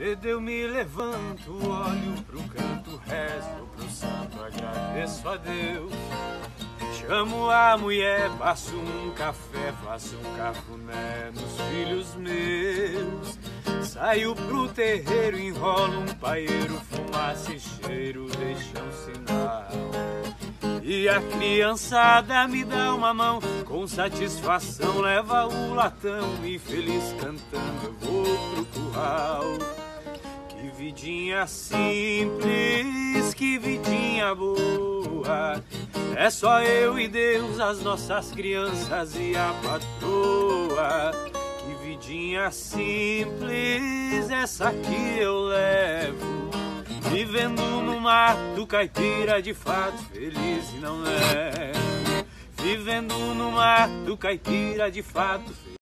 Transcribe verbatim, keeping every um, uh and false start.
cedo eu me levanto, olho pro canto, rezo pro santo, agradeço a Deus. Chamo a mulher, passo um café, faço um cafuné nos filhos meus. Saio pro terreiro, enrolo um paeiro, fumaça e cheiro, deixa um sinal. E a criançada me dá uma mão, com satisfação leva o latão, e feliz cantando eu vou pro curral. Que vidinha simples, que vidinha boa, é só eu e Deus, as nossas crianças e a patroa. Que vidinha simples, essa aqui eu levo, vivendo no mato caipira de fato, feliz e não levo. Vivendo no mato caipira de fato, feliz.